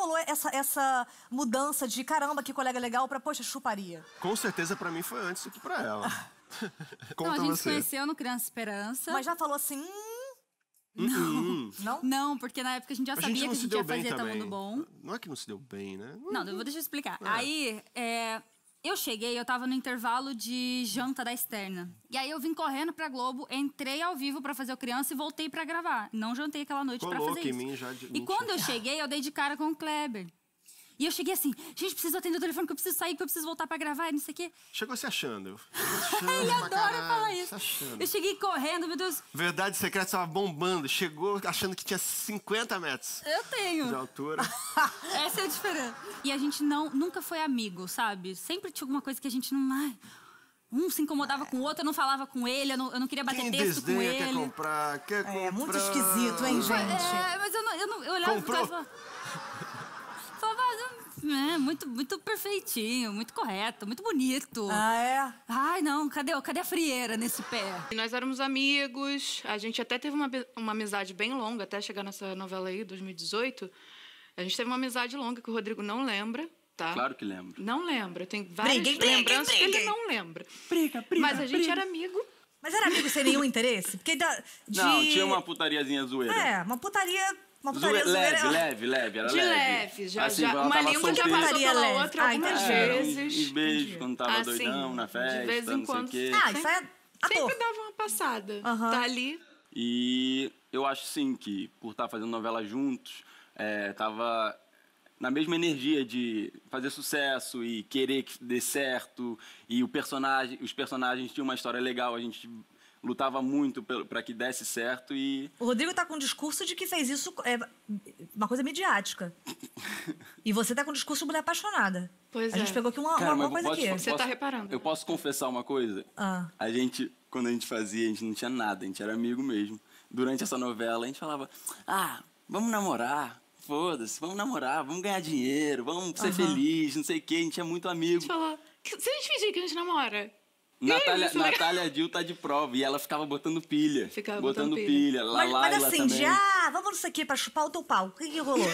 rolou essa mudança de caramba, que colega legal, pra, poxa, chuparia? Com certeza pra mim foi antes do que pra ela. Conta Não, a gente você. se conheceu no Criança Esperança. Mas já falou assim... Não? Não, porque na época a gente já sabia que a gente ia fazer Tá também. Mundo Bom. Não é que não se deu bem, né? Não, deixa eu explicar. Aí, eu cheguei, eu tava no intervalo de janta da externa. E aí eu vim correndo pra Globo, entrei ao vivo pra fazer o Criança e voltei pra gravar. Não jantei aquela noite pra fazer isso. Em mim já E quando eu cheguei, eu dei de cara com o Kleber. E eu cheguei assim, gente, preciso atender o telefone, que eu preciso sair, que eu preciso voltar pra gravar e não sei o quê. Chegou se achando. Ele adora falar isso. Eu cheguei correndo, meu Deus. Verdade secreta estava bombando. Chegou achando que tinha 50 metros Eu tenho. de altura. Essa é a diferença. E a gente nunca foi amigo, sabe? Sempre tinha alguma coisa que a gente não... Ai, um se incomodava com o outro, eu não falava com ele, eu não queria bater texto com ele. Quer comprar, quer comprar. É muito esquisito, hein, gente? Mas eu olhava Comprou. e falava, muito perfeitinho, muito correto, muito bonito. Ah, é? Ai, não, cadê a frieira nesse pé? E nós éramos amigos, a gente até teve uma amizade bem longa, até chegar nessa novela aí, 2018. A gente teve uma amizade longa que o Rodrigo não lembra, tá? Claro que lembro. Não lembra, tem várias Briguem, lembranças que ele não lembra. Briga. Mas a gente era amigo. Mas era amigo sem nenhum interesse? Porque Não, tinha uma putariazinha zoeira. É, uma putaria... Uma putaria zoeira. Leve, era De leve, já. Assim, quando Uma tava língua já solteiro. passou pela Leve. outra algumas vezes. Uns beijos quando tava doidão na festa, de vez em não quando. sei o quê. Ah, isso é ator. Sempre dava uma passada. Tá ali. E eu acho, sim, que por estar fazendo novela juntos, tava na mesma energia de fazer sucesso e querer que dê certo. E os personagens tinham uma história legal, a gente lutava muito para que desse certo e... O Rodrigo tá com um discurso de que fez isso uma coisa midiática. E você tá com um discurso de mulher apaixonada. Pois A gente pegou aqui uma coisa aqui. Você tá reparando. Eu posso confessar uma coisa? A gente, quando a gente fazia, a gente não tinha nada, a gente era amigo mesmo. Durante essa novela, a gente falava, vamos namorar, foda-se, vamos namorar, vamos ganhar dinheiro, vamos ser feliz, não sei o quê, a gente é muito amigo. A gente falou, se a gente fingir que a gente namora... Natália Dil tá de prova e ela ficava botando pilha. Botando pilha. Mas assim, também. vamos não sei o que pra chupar o teu pau. O que rolou?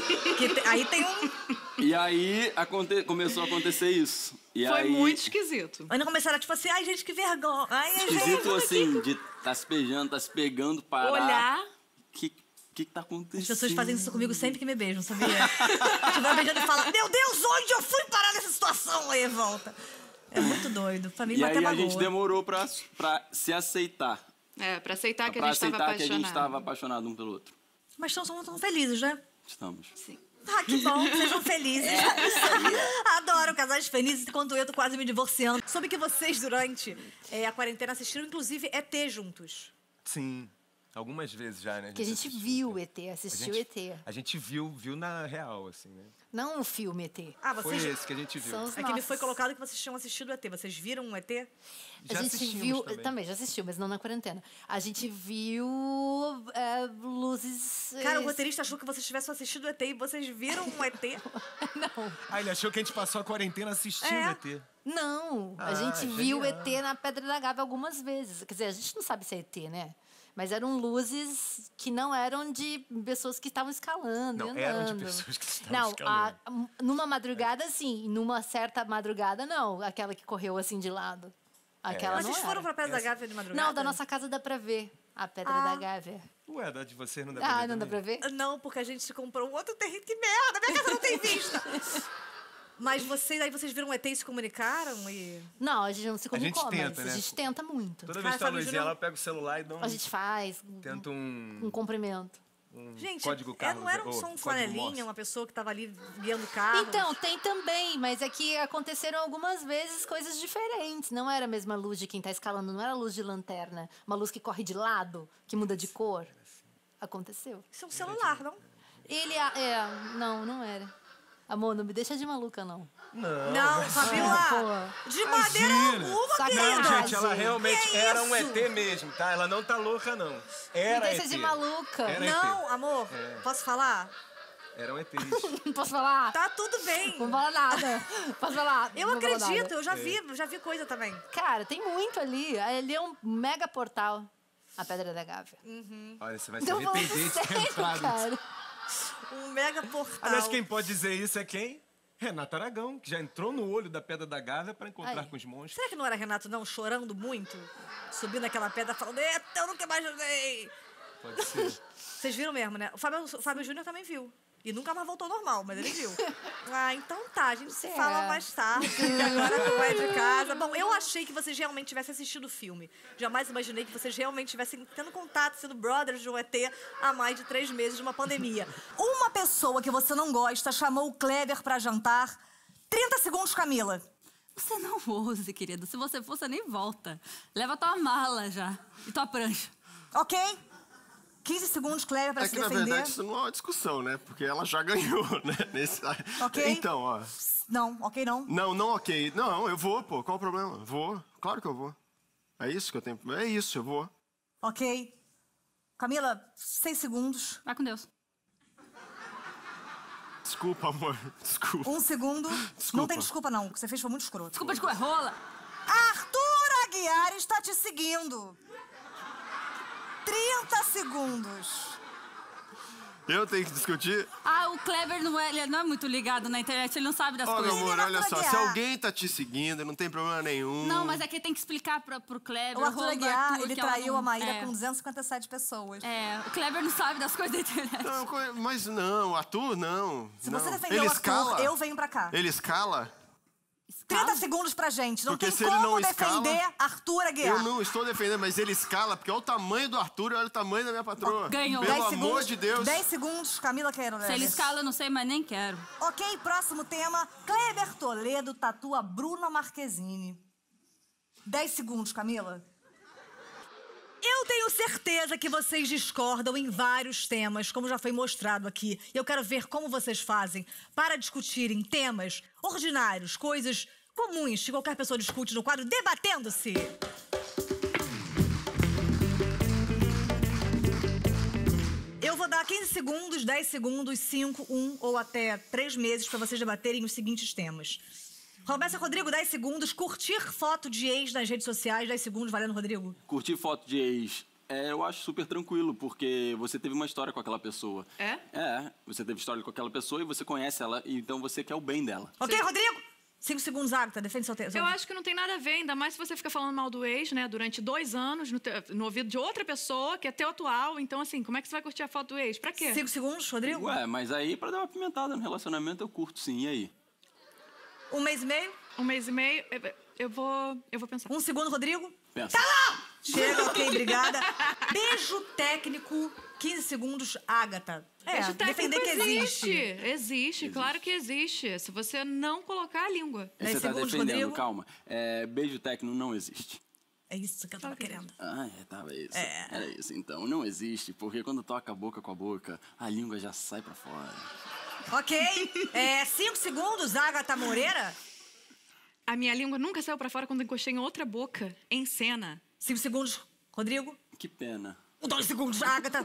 Aí tem um... E aí começou a acontecer isso. E Foi aí, muito esquisito. Ainda começaram tipo assim, ai gente, que vergonha. Ai, esquisito gente, assim, de tá se beijando, tá se pegando, parar. Olhar. O que tá acontecendo? As pessoas fazem isso comigo sempre que me beijam, sabia? Estiver beijando e fala, meu Deus, onde eu fui parar nessa situação? Aí volta. É muito doido. Pra mim, e bater aí uma a gente boa. demorou pra se aceitar. Pra aceitar que a Pra gente tava aceitar que a gente apaixonado. estava apaixonado um pelo outro. Mas tão felizes, né? Estamos. Sim. Ah, que bom, sejam felizes. Adoro casais felizes, enquanto eu tô quase me divorciando. Soube que vocês, durante a quarentena, assistiram, inclusive, ET juntos. Sim. Algumas vezes já, né? Que a gente viu o ET, assistiu o ET. A gente viu na real, assim, né? Não o filme ET. Ah, Foi vocês... esse que a gente viu. São os É que me nossos. foi colocado que vocês tinham assistido o ET. Vocês viram um ET? Já A gente assistimos viu... também. já assistiu, mas não na quarentena. A gente viu luzes... Cara, o roteirista achou que vocês tivessem assistido o ET e vocês viram um ET? Não. Ah, ele achou que a gente passou a quarentena assistindo É. ET. Não, a gente viu o ET na Pedra da Gávea algumas vezes. Quer dizer, a gente não sabe se é ET, né? Mas eram luzes que não eram de pessoas que estavam escalando e Não, andando. eram de pessoas que estavam escalando. Numa madrugada, sim. Numa certa madrugada, não. Aquela que correu assim de lado. Aquela Mas não vocês era. foram pra Pedra da Gávea de madrugada? Não, da nossa casa dá pra ver a Pedra da Gávea. Ué, da de você não dá pra ver Não dá também? pra ver? Não, porque a gente comprou um outro terreno. Que merda! Minha casa não tem vista! Mas vocês viram o ET e se comunicaram e... Não, a gente não se comunicou, gente tenta, mas né? a gente tenta muito. Toda vez que tá a Fábio luzinha, Júnior- ela pega o celular e dá A gente faz tenta um cumprimento. Gente, código Carlos, não era ou só um código flanelinha, Morse. uma pessoa que tava ali guiando carros? Então, tem também, mas é que aconteceram algumas vezes coisas diferentes. Não era a mesma luz de quem tá escalando, não era luz de lanterna. Uma luz que corre de lado, que muda de cor. Aconteceu. Isso é um celular, não? Não era. Amor, não me deixa de maluca, não. Não, Fabiola! De maneira alguma, Sacanagem. querida! Não, gente, ela realmente Que era um isso? ET mesmo, tá? Ela não tá louca, não. Me Era deixa ET. de maluca. Era Não, ET. amor, posso falar? Eram ETs. Não posso falar? Tá tudo bem. Não falar nada. Posso falar? Eu Não vou falar acredito, nada. eu já vi coisa também. Cara, tem muito ali. Ali é um mega portal. A Pedra da Gávea. Olha, você vai se Então, falando arrepender de ter sério, entrado. cara. Um mega portal. Aliás, quem pode dizer isso é quem? Renato Aragão, que já entrou no olho da Pedra da Gávea para encontrar com os monstros. Será que não era Renato, não? Chorando muito? Subindo aquela pedra falando, eita, eu nunca mais joguei. Pode ser. Vocês viram mesmo, né? O Fábio Júnior também viu. E nunca mais voltou ao normal, mas ele viu. Ah, então tá, a gente se fala mais tarde. Agora tu é de casa. Bom, eu achei que vocês realmente tivessem assistido o filme. Jamais imaginei que vocês realmente estivessem tendo contato, sendo brothers de um ET há mais de 3 meses de uma pandemia. Uma pessoa que você não gosta chamou o Kleber pra jantar. 30 segundos, Camila. Você não ouse, querido. Se você for, você nem volta. Leva tua mala já. E tua prancha. Ok? 15 segundos, Kleber, pra É se que, na defender. verdade, isso não é uma discussão, né? Porque ela já ganhou, né? Ok. Então, ó. Não, ok, não. Não, ok. Não, eu vou, pô. Qual o problema? Vou. Claro que eu vou. É isso que eu tenho. É isso, eu vou. Ok. Camila, 6 segundos. Vai com Deus. Desculpa, amor. Desculpa. 1 segundo. Desculpa. Não tem desculpa, não. O que você fez foi muito escroto. Desculpa de rola. Arthur Aguiar está te seguindo. 30 segundos. Eu tenho que discutir? Ah, o Kleber ele não é muito ligado na internet, ele não sabe das Ó, coisas. meu amor, Menina, olha só. Arthur Se Aguiar. alguém tá te seguindo, não tem problema nenhum. Não, mas é que tem que explicar pro Kleber. O Arthur rolo do Aguiar, Arthur, ele que ela traiu não- a Maíra é. com 257 pessoas. É, o Kleber não sabe das coisas da internet. Não, mas não, Arthur, não. Se não. você defender Ele o Arthur, escala? eu venho pra cá. Ele escala? 30 segundos pra gente. Não Porque tem se ele como não escala- defender Arthur Aguiar. Eu não estou defendendo, mas ele escala, porque olha o tamanho do Arthur e olha o tamanho da minha patroa. Ganhou. Pelo 10 amor segundos, de Deus. 10 segundos, Camila Queiroz. Se ele escala, eu não sei, mas nem quero. Ok, próximo tema. Kleber Toledo tatua Bruna Marquezine. 10 segundos, Camila. Eu tenho certeza que vocês discordam em vários temas, como já foi mostrado aqui. E eu quero ver como vocês fazem para discutirem temas ordinários, coisas comuns que qualquer pessoa discute no quadro Debatendo-se. Eu vou dar 15 segundos, 10 segundos, 5, 1 ou até 3 meses para vocês debaterem os seguintes temas. Começa, Rodrigo, 10 segundos. Curtir foto de ex nas redes sociais, 10 segundos, valendo, Rodrigo. Curtir foto de ex, eu acho super tranquilo, porque você teve uma história com aquela pessoa. É? É, você teve história com aquela pessoa e você conhece ela, e então você quer o bem dela. Ok, Rodrigo? 5 segundos, Agatha, defende seu texto. Eu acho que não tem nada a ver, ainda mais se você fica falando mal do ex, né, durante 2 anos, no ouvido de outra pessoa, que é teu atual. Então, assim, como é que você vai curtir a foto do ex? Pra quê? 5 segundos, Rodrigo? Ué, mas aí pra dar uma pimentada no relacionamento eu curto sim, e aí? 1 mês e meio? 1 mês e meio, eu vou pensar. 1 segundo, Rodrigo? Pensa. Tá lá! Chega, ok, obrigada. Beijo técnico, 15 segundos, Agatha. Beijo técnico defender que existe. Existe, claro que existe. Se você não colocar a língua. 10 Você tá segundos, defendendo, Rodrigo. calma. Beijo técnico não existe. É isso que eu tava querendo. Ah, tava isso. Era isso, então. Não existe, porque quando toca a boca com a boca, a língua já sai pra fora. Ok, 5 segundos, Agatha Moreira. A minha língua nunca saiu pra fora quando encostei em outra boca, em cena. 5 segundos, Rodrigo. Que pena. 2 segundos, Agatha.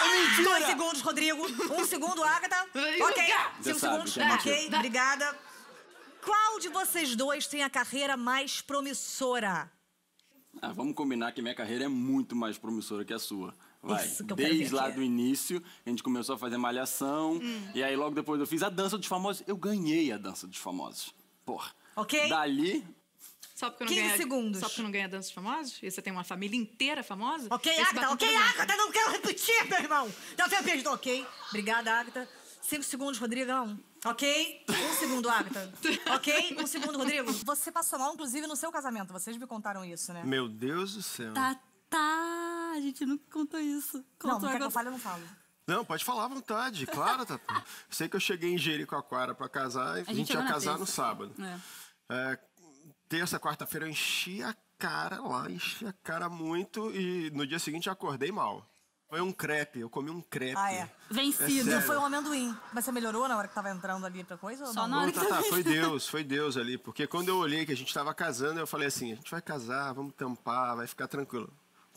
2 segundos, Rodrigo. 1 segundo, Agatha. Ok, 5 sabe segundos. que é Ok, obrigada. Qual de vocês dois tem a carreira mais promissora? Ah, vamos combinar que minha carreira é muito mais promissora que a sua. Vai. Isso que eu quero Desde ver lá aqui. do início, a gente começou a fazer malhação. E aí, logo depois, eu fiz a Dança dos Famosos. Eu ganhei a Dança dos Famosos. Porra. Ok? Dali, Só porque eu 15 não ganho, segundos. Só porque eu não ganho danças famosas? E você tem uma família inteira famosa? Ok, Esse Agatha, batom ok, tudo bem. Agatha, não quero repetir, meu irmão. Já foi perdido, ok? Obrigada, Agatha. 5 segundos, Rodrigão. Ok? 1 segundo, Agatha. Ok? 1 segundo, Rodrigo. Você passou mal, inclusive, no seu casamento. Vocês me contaram isso, né? Meu Deus do céu. Tá, a gente nunca contou isso. Não, Contou não quer que eu agora. fale, eu não falo. Não, pode falar à vontade, claro, Tata. Sei que eu cheguei em Jericoacoara pra casar e a gente ia chegou na casar no terça. sábado. É. Terça, quarta-feira eu enchi a cara lá, enchi a cara muito e no dia seguinte eu acordei mal. Foi um crepe, eu comi um crepe. Ah, é. Vencido. sério. Não foi um amendoim. Mas você melhorou na hora que tava entrando ali pra coisa? Ou Só não? na hora Não, que Tata, foi Deus ali. Porque quando eu olhei que a gente tava casando, eu falei assim, a gente vai casar, vamos tampar, vai ficar tranquilo.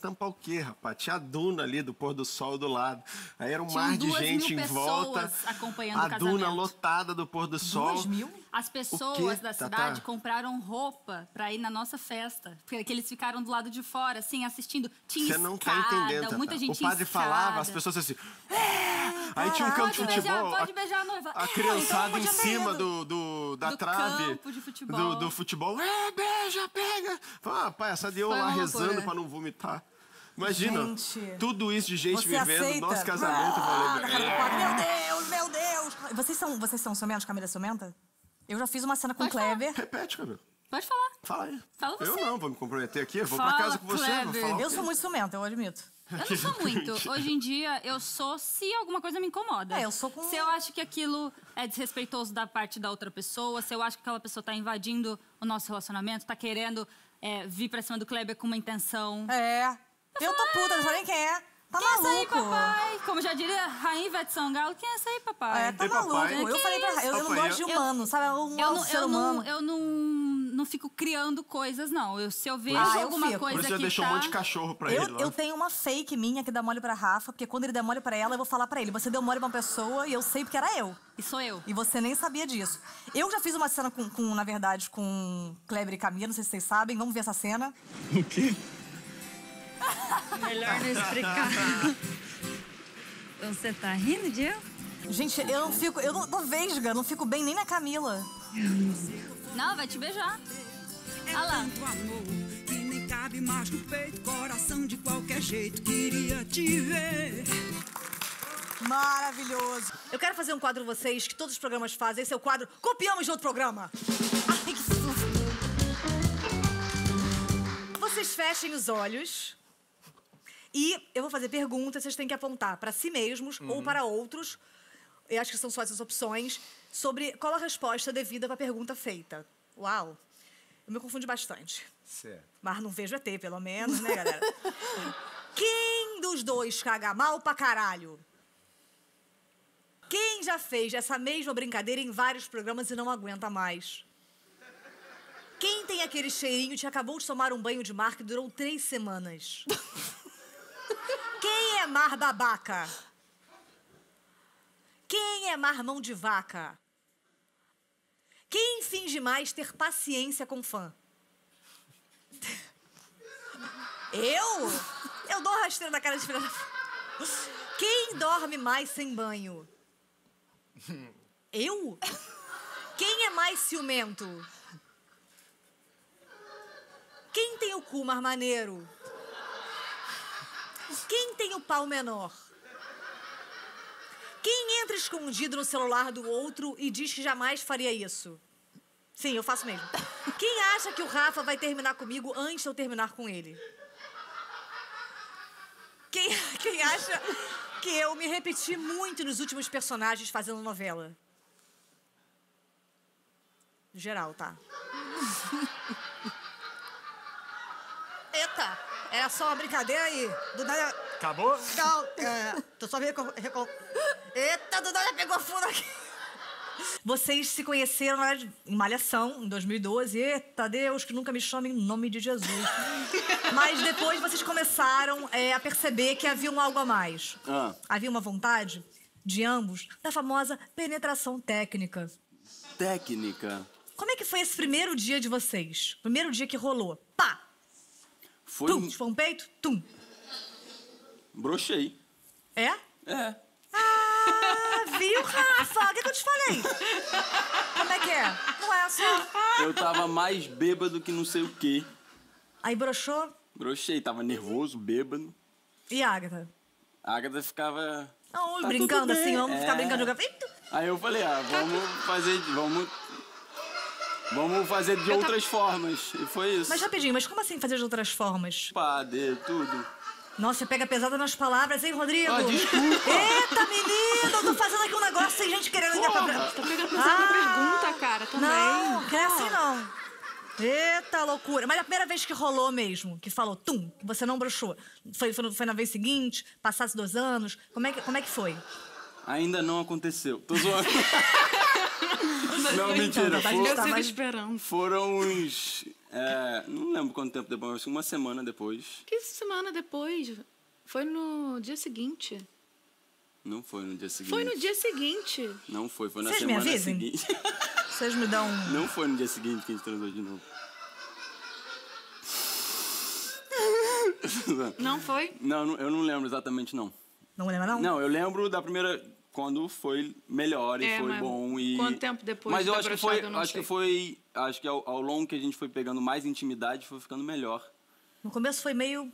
tampar o quê, rapaz? Tinha a duna ali do pôr do sol do lado. Aí era um Tinham mar de 2.000 gente em volta. pessoas acompanhando A o casamento. duna lotada do pôr do sol. 2.000? As pessoas quê, da Tatá? cidade compraram roupa pra ir na nossa festa. Porque eles ficaram do lado de fora, assim, assistindo. Tinha Você não tá escada, entendendo, Tatá. muita gente O padre em escada. falava, as pessoas assim... Aí tinha um campo de futebol. Pode beijar a noiva. A É, criançada então em podia ter cima ido. da Do trave. campo de futebol. Do futebol. Beija, pega. Ah, pai, essa deu Foi lá uma rezando loucura. pra não vomitar. Imagina, Gente, tudo isso de gente Você me vendo, aceita? nosso casamento. Ah, na Eu cara do falei, padre. Meu Deus! Vocês são ciumentos, Camila é ciumenta? Eu já fiz uma cena com o Pode falar. Kleber. repete, Camila. Pode falar. Fala aí. Fala você. Eu não, vou me comprometer aqui. Eu vou Fala, pra casa com você. Vou Kleber. falar o Eu quê? sou muito ciumenta, eu admito. Eu não sou muito. Hoje em dia, eu sou se alguma coisa me incomoda. É, eu sou com- Se eu acho que aquilo é desrespeitoso da parte da outra pessoa, se eu acho que aquela pessoa tá invadindo o nosso relacionamento, tá querendo vir pra cima do Kleber com uma intenção. É. Eu tô puta, não sei nem quem é. Tá Quem é essa aí, maluco? papai? Como já diria Rainha Ivete Sangalo, quem é essa aí, papai? É, tá Ei, maluco. papai. Eu Que falei pra isso? eu não Papai, gosto de humano, sabe? Um ser humano. Eu não fico criando coisas, não. Se eu vejo eu alguma fico. coisa Por isso que você deixou tá... um monte de cachorro pra ele lá. Eu tenho uma fake minha que dá mole pra Rafa, porque quando ele der mole pra ela, eu vou falar pra ele. Você deu mole pra uma pessoa e eu sei porque era eu. E sou eu. E você nem sabia disso. Eu já fiz uma cena na verdade, com Kleber e Camila, não sei se vocês sabem. Vamos ver essa cena. O quê? Melhor não explicar. Você tá rindo de eu? Gente, eu não tô vesga, não fico bem nem na Camila. Não, vai te beijar. Olha lá. Tanto amor que nem cabe mais no peito, coração de qualquer jeito queria te ver. Maravilhoso. Eu quero fazer um quadro com vocês que todos os programas fazem. Esse é o quadro Copiamos de Outro Programa. Ai, que susto. Vocês fechem os olhos e eu vou fazer perguntas. Vocês têm que apontar para si mesmos ou para outros. Eu acho que são só essas opções. Sobre qual a resposta devida para a pergunta feita. Uau. Eu me confundi bastante. Certo. Mas não vejo ET, pelo menos, né, galera? Quem dos dois caga mal pra caralho? Quem já fez essa mesma brincadeira em vários programas e não aguenta mais? Quem tem aquele cheirinho de acabou de tomar um banho de mar que durou 3 semanas? Quem é mar babaca? Quem é mar mão de vaca? Quem finge mais ter paciência com fã? Eu? Eu dou rasteiro na cara de filha da... Quem dorme mais sem banho? Eu? Quem é mais ciumento? Quem tem o cu mais maneiro? Quem tem o pau menor? Quem entra escondido no celular do outro e diz que jamais faria isso? Sim, eu faço mesmo. Quem acha que o Rafa vai terminar comigo antes de eu terminar com ele? Quem acha que eu me repeti muito nos últimos personagens fazendo novela? Geral, tá? Eita, era só uma brincadeira aí. Do nada... Acabou? Não, tô só Eita, do nada pegou fundo aqui. Vocês se conheceram em Malhação, em 2012. Eita, Deus, que nunca me chame em nome de Jesus. Mas depois vocês começaram a perceber que havia algo a mais. Havia uma vontade de ambos da famosa penetração técnica. Técnica? Como é que foi esse primeiro dia de vocês? Primeiro dia que rolou. Pá! Foi Tum! Foi um peito? Tum! Brochei. É? É. Ah, viu, Rafa? O que eu te falei? Como é que é? Não é só... Eu tava mais bêbado que não sei o quê. Aí broxou? Brochei, tava nervoso, bêbado. E a Agatha? A Agatha ficava... Não, Tá brincando tudo bem. assim, vamos ficar brincando, jogando... Aí eu falei, vamos fazer de outras formas. E foi isso. Mas rapidinho, mas como assim fazer de outras formas? Padre, tudo. Nossa, você pega pesada nas palavras, hein, Rodrigo? Ah, desculpa. Eita, menino, eu tô fazendo aqui um negócio sem gente querendo ligar pra... Tá pegando pesado na pergunta, cara, também. Não, que é assim não. Eita, loucura. Mas a primeira vez que rolou mesmo, que falou, tum, que você não broxou, foi na vez seguinte, passasse 2 anos, como é que foi? Ainda não aconteceu. Tô zoando. Não, mentira. Tá, Eu tá, sigo mas- esperando. Foram uns Não lembro quanto tempo depois, acho que uma semana depois. Que semana depois? Foi no dia seguinte. Não foi no dia seguinte. Foi no dia seguinte. Não foi na Vocês me semana avisem? seguinte. Vocês me dão um... Não foi no dia seguinte que a gente transou de novo. Não foi? Não, eu não lembro exatamente, não. Não lembra, não? Não, eu lembro da primeira... Quando foi melhor e foi mas bom e... quanto tempo depois mas eu da acho que brochada, foi, eu não sei. acho que ao longo que a gente foi pegando mais intimidade, foi ficando melhor. No começo foi meio...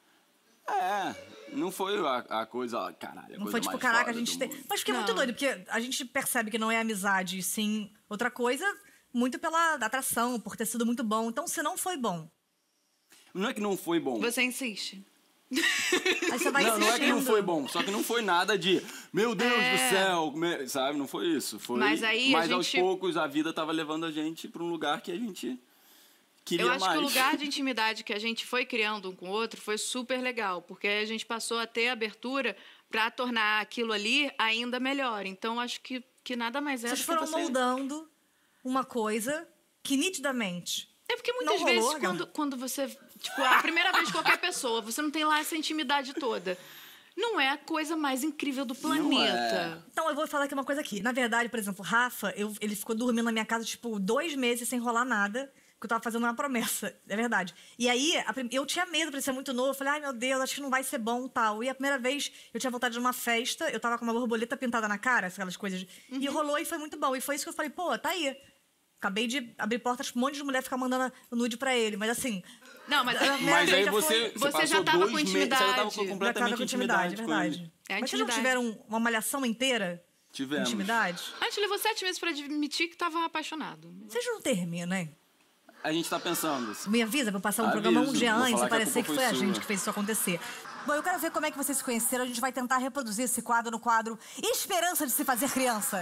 Não foi a coisa, caralho, Não foi tipo, caraca, a gente tem... tem... Mas fiquei muito doido, porque a gente percebe que não é amizade, sim outra coisa, muito pela atração, por ter sido muito bom. Então, se não foi bom... Não é que não foi bom. Você insiste. Aí você vai Não é que não insistindo. foi bom, só que não foi nada de, meu Deus do céu, sabe? Não foi isso. Foi, Mas aí a aos gente- poucos a vida tava levando a gente pra um lugar que a gente queria Eu acho mais. que o lugar de intimidade que a gente foi criando um com o outro foi super legal, porque a gente passou a ter abertura pra tornar aquilo ali ainda melhor. Então, acho que nada mais é Vocês do que foram você... moldando uma coisa que nitidamente... É porque muitas Não vezes, rolou, Agatha? quando você... Tipo, a primeira vez de qualquer pessoa, você não tem lá essa intimidade toda. Não é a coisa mais incrível do planeta. Então, eu vou falar aqui uma coisa aqui. Na verdade, por exemplo, o Rafa, ele ficou dormindo na minha casa, tipo, 2 meses sem rolar nada, porque eu tava fazendo uma promessa. É verdade. E aí, eu tinha medo, por ele ser muito novo. Eu falei, ai, meu Deus, acho que não vai ser bom e tal. E a primeira vez, eu tinha voltado de uma festa, eu tava com uma borboleta pintada na cara, aquelas coisas. E rolou e foi muito bom. E foi isso que eu falei, pô, tá aí. Acabei de abrir portas pra um monte de mulher ficar mandando nude pra ele. Mas assim... Não, mas... a primeira Mas vez aí já você foi... Você já passou tava 2 com meses, você já tava intimidade. com completamente com intimidade com verdade. ele. É Mas vocês não intimidade. tiveram uma malhação inteira? Tivemos. Intimidade? A gente levou 7 meses pra admitir que tava apaixonado. Vocês não terminam, hein? A gente tá pensando. Me avisa pra eu passar um Aviso. programa um dia Vou antes falar e que a parecer culpa que foi a foi gente sua. que fez isso acontecer. Bom, eu quero ver como é que vocês se conheceram. A gente vai tentar reproduzir esse quadro no quadro Esperança de se fazer criança.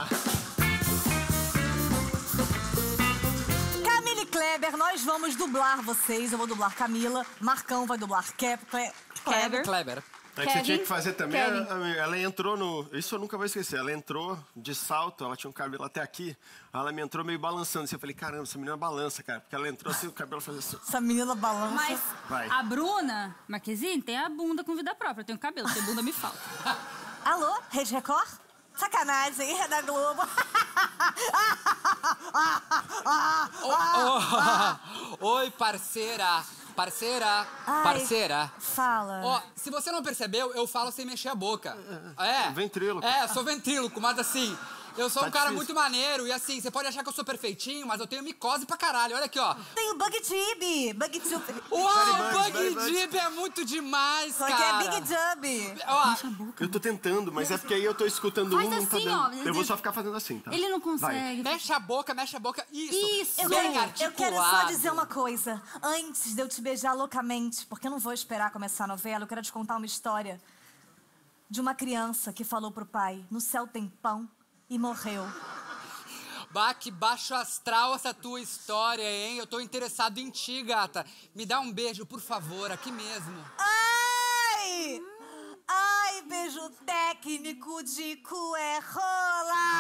Camila e Kleber, nós vamos dublar vocês. Eu vou dublar Camila. Marcão vai dublar Kleber. Kleber. Aí que você tinha que Kevin. fazer também, Kevin. ela entrou no... Isso eu nunca vou esquecer. Ela entrou de salto, ela tinha um cabelo até aqui. Ela me entrou meio balançando. Assim, eu falei, caramba, essa menina balança, cara. Porque ela entrou assim, o cabelo fazia assim. Essa menina balança. Mas Vai. a Bruna Marquezine tem a bunda com vida própria. Eu tenho cabelo, tem bunda me falta. Alô, Rede Record? Sacanagem, é da Globo. Oi, parceira. Parceira. Ai, Parceira. Fala. Ó, se você não percebeu, eu falo sem mexer a boca. É. Ventríloco. É, eu sou ventríloco, mas assim, eu sou Tá um cara difícil. muito maneiro e assim, você pode achar que eu sou perfeitinho, mas eu tenho micose pra caralho. Olha aqui, ó. Tem o Bug Tib. Bug Tib. Uau, very Bug Dip é muito demais, Só que cara. é Big Jub. Ó, Eu tô tentando, mas é porque aí eu tô escutando Faz um, não tá assim, dando. ó. Eu vou só ficar fazendo assim, tá? Ele não Vai. consegue. mexe a boca, mexe a boca. Isso. Isso. Bem Eu quero só articulado. dizer uma coisa. Antes de eu te beijar loucamente, porque eu não vou esperar começar a novela, eu quero te contar uma história de uma criança que falou pro pai, no céu tem pão, e morreu. Bah, que baixo astral essa tua história, hein? Eu tô interessado em ti, gata. Me dá um beijo, por favor, aqui mesmo. Ai! Ai, beijo técnico de cu é rola!